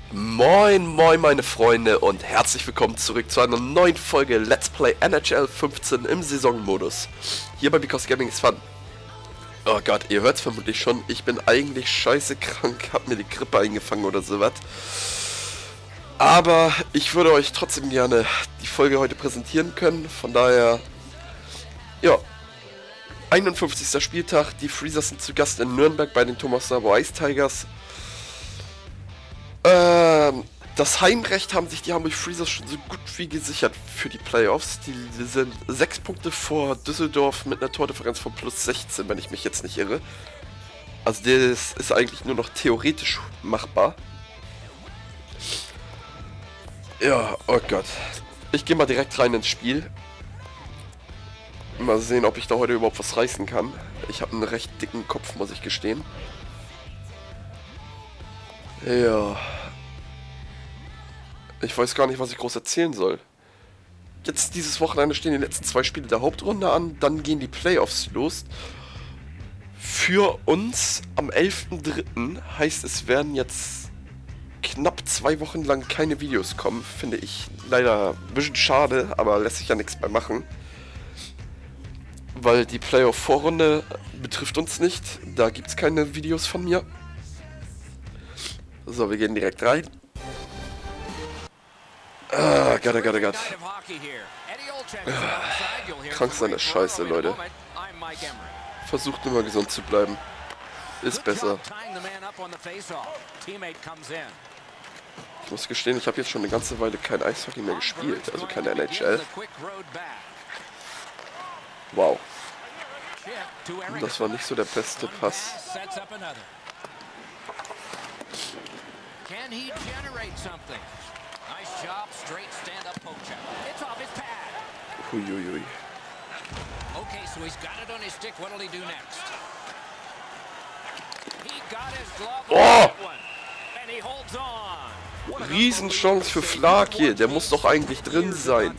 Moin moin meine Freunde und herzlich willkommen zurück zu einer neuen Folge Let's Play NHL 15 im Saisonmodus. Hier bei Because Gaming is Fun. Oh Gott, ihr hört es vermutlich schon, ich bin eigentlich scheiße krank, hab mir die Grippe eingefangen oder sowas. Aber ich würde euch trotzdem gerne die Folge heute präsentieren können, von daher, ja, 51. Spieltag, die Freezers sind zu Gast in Nürnberg bei den Thomas Sabo Ice Tigers. Das Heimrecht haben sich die Hamburg Freezers schon so gut wie gesichert für die Playoffs. Die sind 6 Punkte vor Düsseldorf mit einer Tordifferenz von plus 16, wenn ich mich jetzt nicht irre. Also das ist eigentlich nur noch theoretisch machbar. Ja, oh Gott. Ich gehe mal direkt rein ins Spiel. Mal sehen, ob ich da heute überhaupt was reißen kann. Ich habe einen recht dicken Kopf, muss ich gestehen. Ja. Ich weiß gar nicht, was ich groß erzählen soll. Jetzt dieses Wochenende stehen die letzten 2 Spiele der Hauptrunde an, dann gehen die Playoffs los. Für uns am 11.3. heißt es werden jetzt knapp 2 Wochen lang keine Videos kommen. Finde ich leider ein bisschen schade, aber lässt sich ja nichts mehr machen. Weil die Playoff-Vorrunde betrifft uns nicht, da gibt es keine Videos von mir. So, wir gehen direkt rein. Gott, oh Gott, oh Gott. Krank sein ist scheiße, Leute. Versucht nur mal gesund zu bleiben. Ist besser. Ich muss gestehen, ich habe jetzt schon eine ganze Weile kein Eishockey mehr gespielt, also keine NHL. Wow. Das war nicht so der beste Pass. Huiuiui. Oh! Riesenchance für Flake, der muss doch eigentlich drin sein.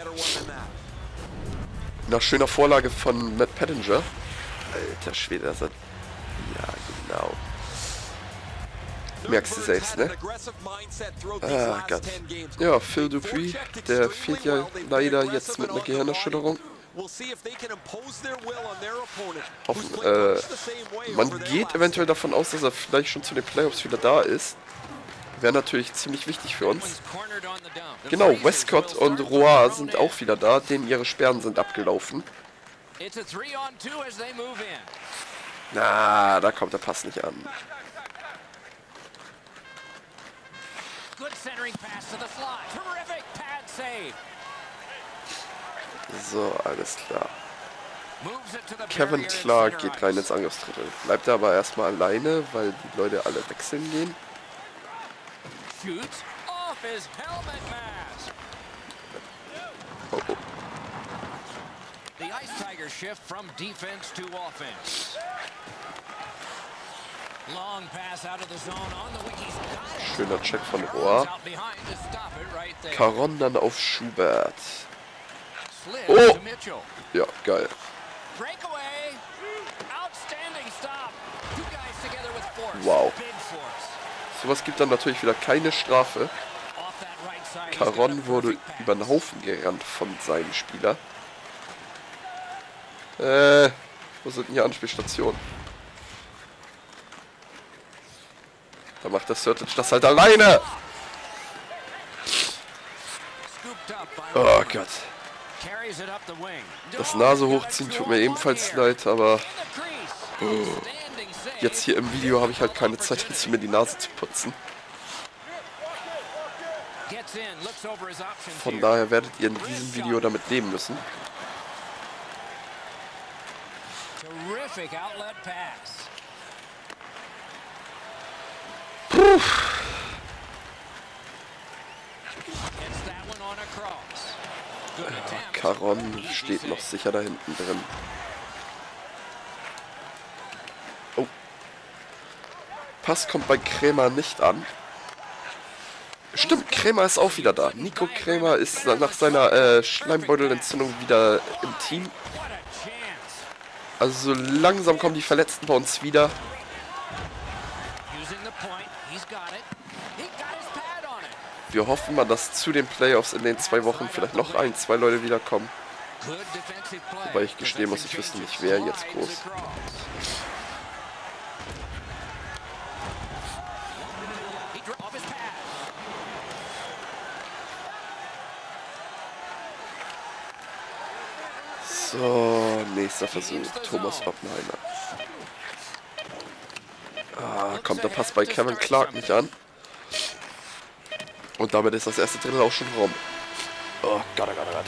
Nach schöner Vorlage von Matt Pettinger. Alter Schwede, das hat... Ja, genau. Merkst du selbst, ne? Ah, Gott. Ja, Phil Dupuis, der fehlt ja leider jetzt mit einer Gehirnerschütterung. Man geht eventuell davon aus, dass er vielleicht schon zu den Playoffs wieder da ist. Wäre natürlich ziemlich wichtig für uns. Genau, Westcott und Roy sind auch wieder da, denen ihre Sperren sind abgelaufen. Na, da kommt der Pass nicht an. So, alles klar. Kevin Clark geht rein ins Angriffsdrittel. Bleibt er aber erstmal alleine, weil die Leute alle wechseln gehen. Oh, oh. Schöner Check von Roy. Caron dann auf Schubert. Oh! Ja, geil. Wow. Sowas gibt dann natürlich wieder keine Strafe. Caron wurde über den Haufen gerannt von seinem Spieler. Wo sind denn hier Anspielstationen? Da macht der Sertic das halt alleine! Oh Gott. Das Nase hochziehen tut mir ebenfalls leid, aber jetzt hier im Video habe ich halt keine Zeit, jetzt mir die Nase zu putzen. Von daher werdet ihr in diesem Video damit leben müssen. Puh. Caron steht noch sicher da hinten drin. Oh. Pass kommt bei Krämer nicht an. Stimmt, Krämer ist auch wieder da. Nico Krämer ist nach seiner Schleimbeutelentzündung wieder im Team. Also so langsam kommen die Verletzten bei uns wieder. Wir hoffen mal, dass zu den Playoffs in den 2 Wochen vielleicht noch 1, 2 Leute wiederkommen. Wobei ich gestehen muss, ich wüsste nicht, wer jetzt groß. So, nächster Versuch. Thomas Oppenheimer. Ah, kommt der Pass bei Kevin Clark nicht an. Und damit ist das erste Drittel auch schon rum. Oh Gott, oh Gott, oh Gott.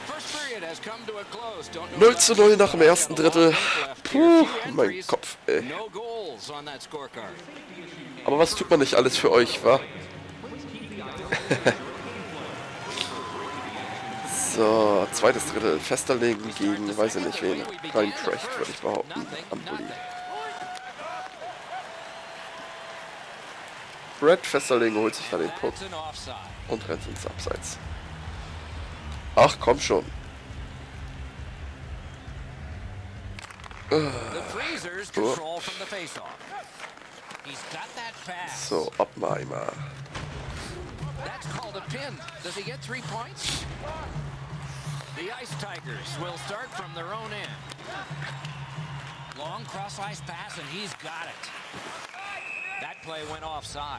0:0 nach dem ersten Drittel. Puh, mein Kopf, ey. Aber was tut man nicht alles für euch, wa? So, zweites Drittel. Festerlegen gegen, weiß ich nicht wen. Ryan Precht, würde ich behaupten. Am Bulli. Brett Festerlegen holt sich da den Puck. Und rennt ins Abseits. Ach, komm schon. So, Oppenheimer. The Ice Tigers will start from their own end. Long cross ice pass and he's got it. That play went offside.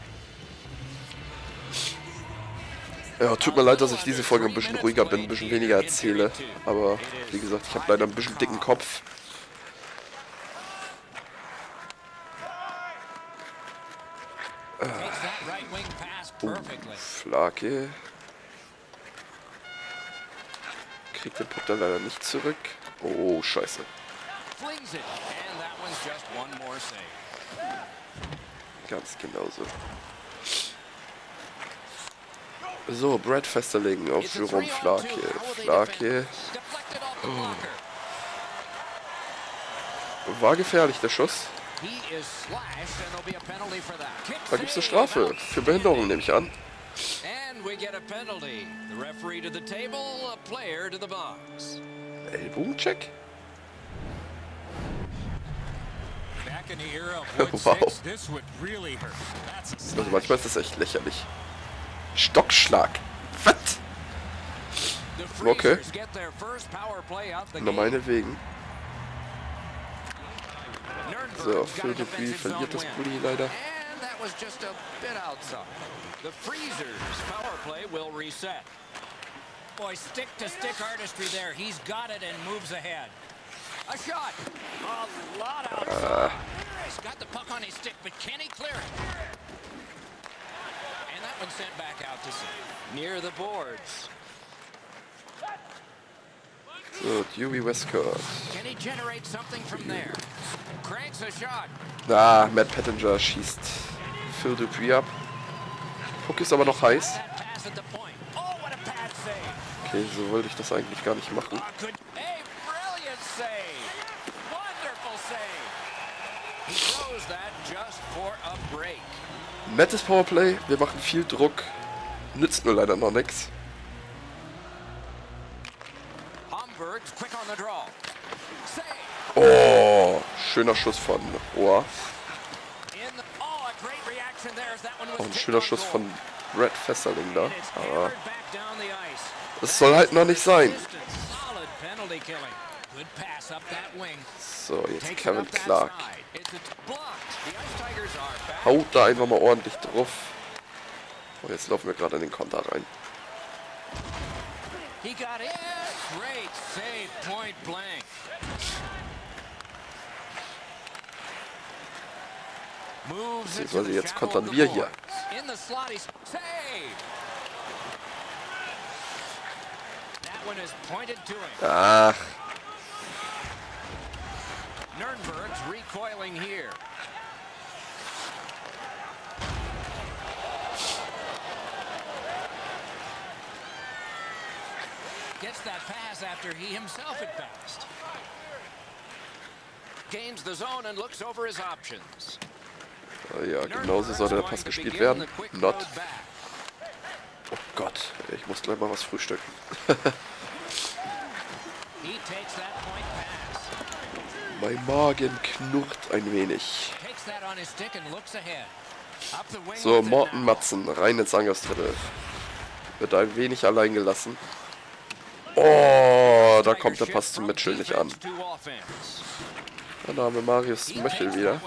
Ja, tut mir leid, dass ich diese Folge ein bisschen ruhiger bin, ein bisschen weniger erzähle. Aber wie gesagt, ich habe leider ein bisschen dicken Kopf. Flake. Kriegt den Puck dann leider nicht zurück. Oh, scheiße. Ganz genauso. So, Brett Festerlegen auf Jerome Flake. Flake. Oh. War gefährlich, der Schuss. Da gibt es eine Strafe. Für Behinderung, nehme ich an. Ellbogencheck? Wow. Also manchmal ist das echt lächerlich. Stockschlag. Was? Okay. Na meinetwegen. So, Phil Dupuis verliert das Bulli leider. The Freezers power play will reset. Boy, stick-to-stick artistry there. He's got it and moves ahead. A shot. A lot outside. He's got the puck on his stick, but can he clear it? And that one sent back out to sea. Near the boards. So, Dewey Westcott. Can he generate something from there? Cranks a shot. Ah, Matt Pettinger schießt Phil Dupuis ab. Puck ist aber noch heiß. Okay, so wollte ich das eigentlich gar nicht machen. Nettes Powerplay, wir machen viel Druck. Nützt nur leider noch nichts. Oh, schöner Schuss von Ohr. Auch ein schöner Schuss von Brett Festerling da. Aber es soll halt noch nicht sein. So, jetzt Kevin Clark. Haut da einfach mal ordentlich drauf. Und jetzt laufen wir gerade in den Konter rein. Beziehungsweise jetzt kontern wir hier. Ach. Nürnberg's recoiling here. Gets that pass after he himself had passed. Gains the zone and looks over his options. Ja, genauso sollte der Pass gespielt werden. Not. Oh Gott, ich muss gleich mal was frühstücken. Mein Magen knurrt ein wenig. So, Morten Matzen, rein ins Angriffsdrittel. Wird ein wenig allein gelassen. Oh, da kommt der Pass zum Mitchell nicht an. Dann haben wir Marius Möchel wieder.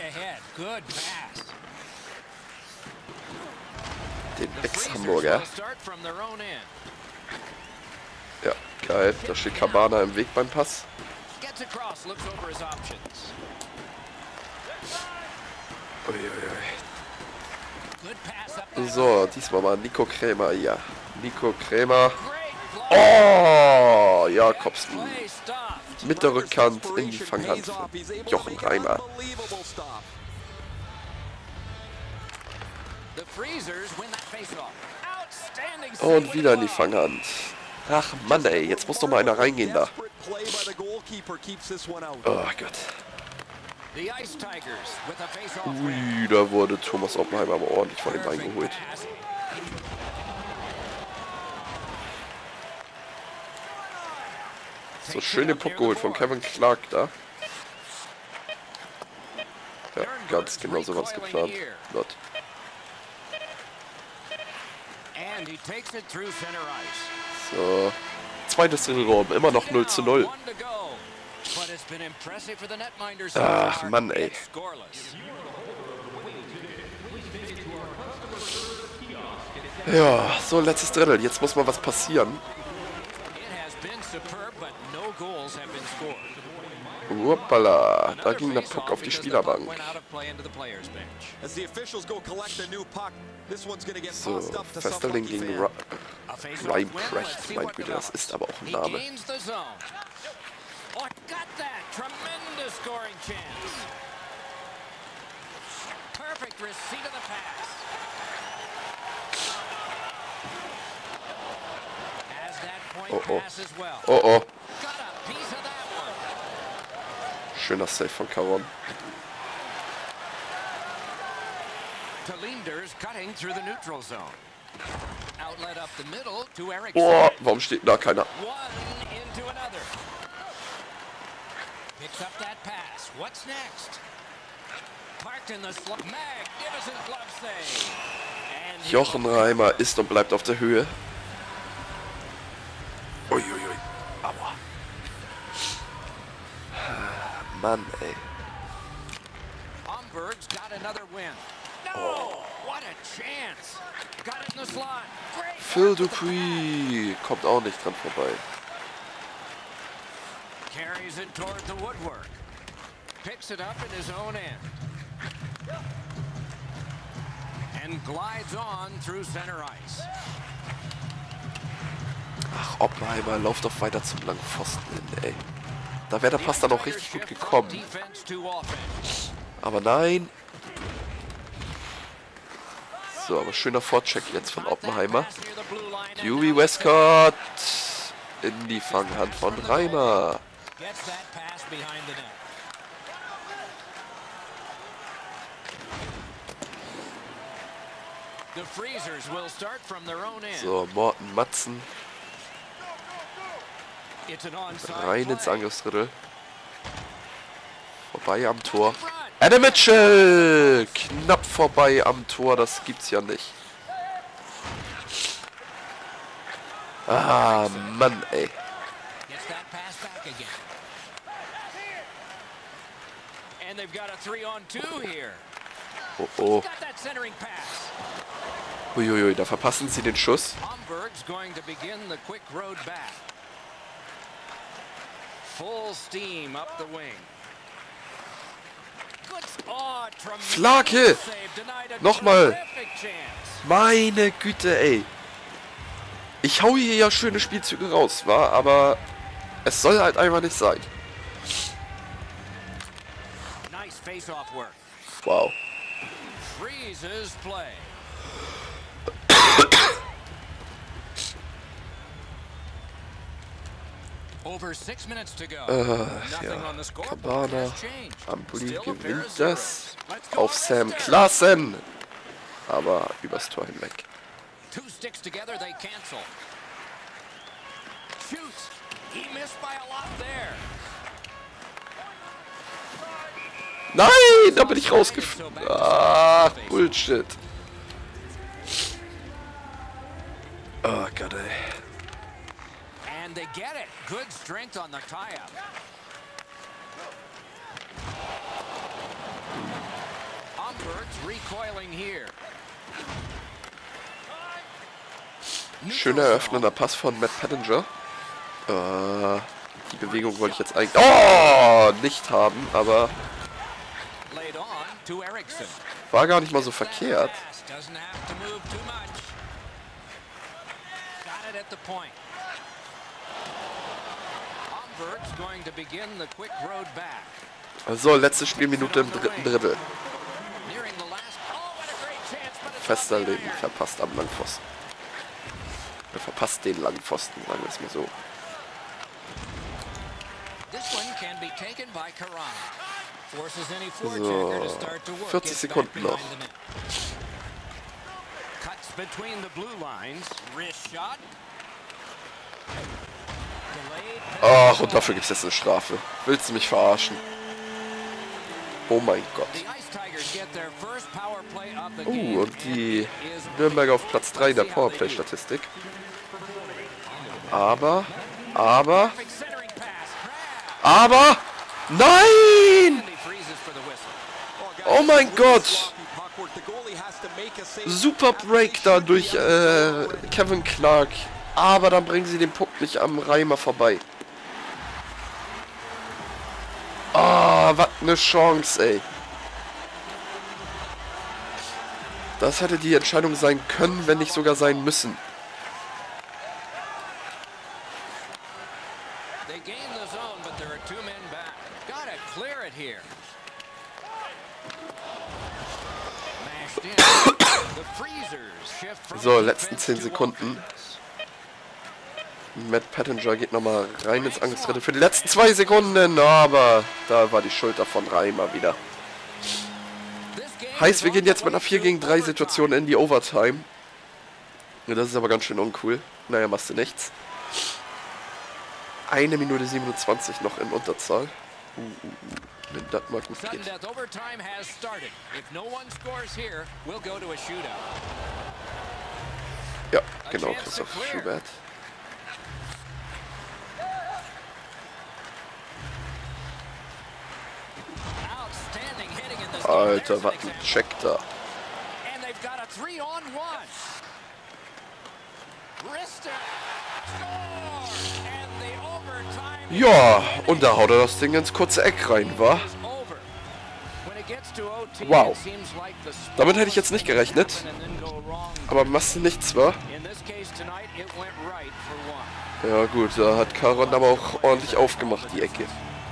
Den Ex-Hamburger. Ja, geil. Da steht Cabana im Weg beim Pass. Uiuiui. So, diesmal mal Nico Krämer, ja. Nico Krämer. Oh, Jakobsen. Mit der Rückhand in die Fanghand von Jochen Reimer. Und wieder in die Fanghand. Ach Mann, ey, jetzt muss doch mal einer reingehen da. Oh Gott. Ui, da wurde Thomas Oppenheimer aber ordentlich von ihm eingeholt. So schön den Puck geholt von Kevin Clark da. Ja, ganz genau so war es geplant. Not. So. Zweites Drittelraum, immer noch 0:0. Ach Mann, ey. Ja, so letztes Drittel. Jetzt muss mal was passieren. Hoppala, da ging der Puck auf die Spielerbank. So, Festerling gegen Reinprecht. Mein Güte, das ist aber auch ein Name. Oh oh. Oh oh. Schöner Save von Caron. Oh, warum steht da keiner? Jochen Reimer ist und bleibt auf der Höhe. Uiuiui. Aua. Mann, ey. Oh. Phil Dupuis kommt auch nicht dran vorbei. Carries it toward the woodwork. Picks it up in his own end. And glides on through center ice. Ach, Oppenheimer, lauf doch weiter zum langen Pfosten hin, ey. Da wäre der Pass dann auch richtig gut gekommen. Aber nein. So, aber schöner Vorcheck jetzt von Oppenheimer. Dewey Westcott in die Fanghand von Reimer. So, Morten Matzen. Rein ins Angriffsdrittel. Vorbei am Tor. Adam Mitchell! Knapp vorbei am Tor, das gibt's ja nicht. Ah, Mann, ey. Oh, oh. Uiuiui, da verpassen sie den Schuss. Flake! Nochmal! Meine Güte, ey. Ich hau hier ja schöne Spielzüge raus, war, aber es soll halt einfach nicht sein. Wow. Ja, Cabana, Ampoli gewinnt das auf Sam Klaassen, aber übers Tor hinweg. Nein, da bin ich rausgeflogen. Ah, Bullshit. Oh Gott, ey. And they get it. Good strength on the tie-up. Umbert's recoiling here. Schöner eröffnender Pass von Matt Pettinger. Die Bewegung wollte ich jetzt eigentlich... Oh! Nicht haben, aber... Laid on to Eriksson. War gar nicht mal so verkehrt. Doesn't have to move too much. Got it at the point. Umbert's going to begin the quick road back. So, letzte Spielminute im dritten Drittel. Nearing the last. Oh, what a great chance, but it's Fester not there. Leben verpasst am Langpfosten. Er verpasst den Langpfosten, sagen wir es mal so. This one can be taken by Karan. Forces any So, forechecker to start to work. 40 Gets back Sekunden noch. behind the net. Cuts between the blue lines. Wrist shot. Delayed. Ach, und dafür gibt es jetzt eine Strafe. Willst du mich verarschen? Oh mein Gott. The Ice Tigers get their first power play of the Oh, game. und die It is Nürnberger auf Platz 3 in der Powerplay-Statistik. Aber... perfect centering pass. Nein! And he freezes for the whistle. Oh mein Gott! Super Break da durch Kevin Clark. Aber dann bringen sie den Puck nicht am Reimer vorbei. Ah, was eine Chance, ey. Das hätte die Entscheidung sein können, wenn nicht sogar sein müssen. They gain the zone, but there are two men back. Gotta clear it here. Mashed in. The Freezers shift from So, letzten defense 10 to Sekunden. offense. Matt Pettinger geht nochmal rein ins Angriffsdrittel für die letzten 2 Sekunden. Aber da war die Schulter von Reimer wieder. This game Heißt, is wir on gehen the jetzt mit way einer 4 to gegen 3 overtime. Situation in die Overtime. Ja, das ist aber ganz schön uncool. Naja, machst du nichts. 1 Minute 27 noch in Unterzahl. Wenn das mal gut Sudden geht. death overtime has started. If no one scores here, we'll go to a shootout. Ja, genau, Christoph Schubert. Outstanding hitting in this game. Alter, There's was an ein example. Check da. And they've got a 3-on-1. Wrister. Score! And the overtime Ja, und da haut er das Ding ins kurze Eck rein, wa? is over. When it gets to OT, Wow. it seems like the Damit hätte ich jetzt nicht gerechnet. smallest things happen and then go wrong. Aber machst du nichts, wa? In this case tonight, it went right for one. Ja gut, da hat Caron aber auch ordentlich aufgemacht, die Ecke.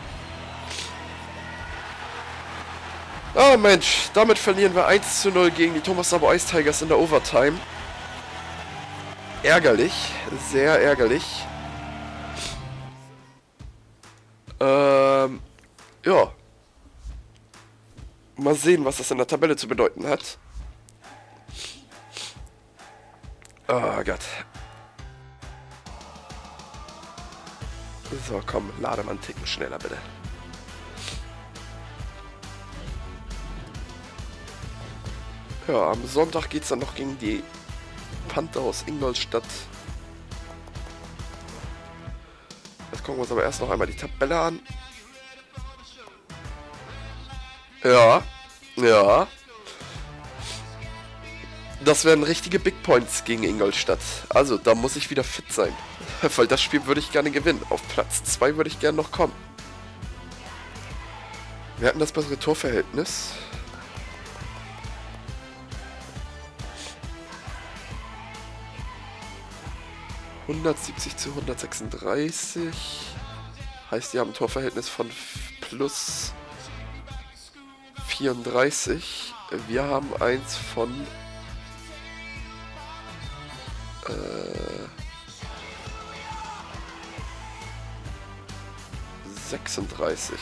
Ah Mensch, damit verlieren wir 1:0 gegen die Thomas Sabo Ice Tigers in der Overtime. Ärgerlich, sehr ärgerlich. Ja. Mal sehen, was das in der Tabelle zu bedeuten hat. Oh Gott. So, komm, lade mal einen Ticken schneller, bitte. Ja, am Sonntag geht es dann noch gegen die Panther aus Ingolstadt. Jetzt gucken wir uns aber erst noch einmal die Tabelle an. Ja, ja. Das wären richtige Big Points gegen Ingolstadt. Also, da muss ich wieder fit sein. Weil das Spiel würde ich gerne gewinnen. Auf Platz 2 würde ich gerne noch kommen. Wir hatten das bessere Torverhältnis. (170:136). Heißt, die haben ein Torverhältnis von plus 34. Wir haben eins von 36.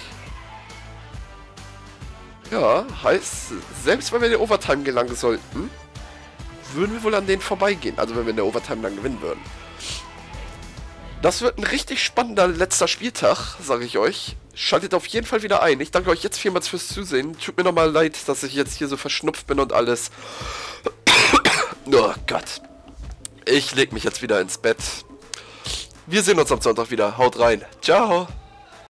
Ja, heißt, selbst wenn wir in die Overtime gelangen sollten, würden wir wohl an denen vorbeigehen. Also wenn wir in der Overtime dann gewinnen würden. Das wird ein richtig spannender letzter Spieltag, sage ich euch. Schaltet auf jeden Fall wieder ein. Ich danke euch jetzt vielmals fürs Zusehen. Tut mir nochmal leid, dass ich jetzt hier so verschnupft bin und alles. Oh Gott. Ich leg mich jetzt wieder ins Bett. Wir sehen uns am Sonntag wieder. Haut rein. Ciao.